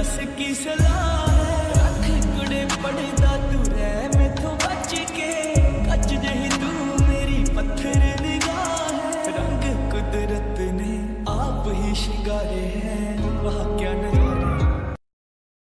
दस की सलाह है, रख कुड़े पड़दा तू रह मैथों बच के, कच जही तू मेरी पत्थर निगाह है, रंग कुदरत ने आप ही शिंगारे हैं।